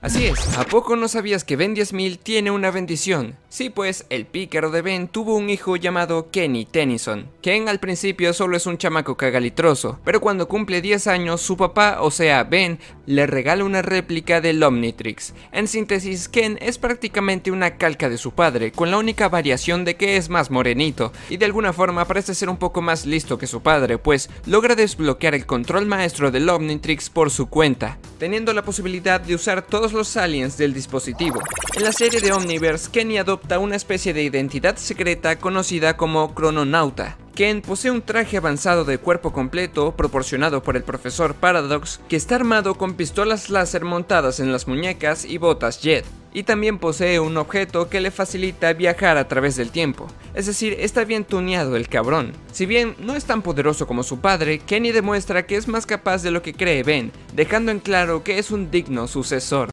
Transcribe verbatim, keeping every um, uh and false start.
Así es, ¿a poco no sabías que Ben diez mil tiene una bendición? Sí, pues, el pícaro de Ben tuvo un hijo llamado Kenny Tennyson. Ken al principio solo es un chamaco cagalitroso, pero cuando cumple diez años, su papá, o sea Ben, le regala una réplica del Omnitrix. En síntesis, Ken es prácticamente una calca de su padre, con la única variación de que es más morenito, y de alguna forma parece ser un poco más listo que su padre, pues logra desbloquear el control maestro del Omnitrix por su cuenta, teniendo la posibilidad de usar todos los aliens del dispositivo. En la serie de Omniverse, Kenny adopta una especie de identidad secreta conocida como Crononauta. Ken posee un traje avanzado de cuerpo completo proporcionado por el profesor Paradox, que está armado con pistolas láser montadas en las muñecas y botas jet, y también posee un objeto que le facilita viajar a través del tiempo, es decir, está bien tuneado el cabrón. Si bien no es tan poderoso como su padre, Kenny demuestra que es más capaz de lo que cree Ben, dejando en claro que es un digno sucesor.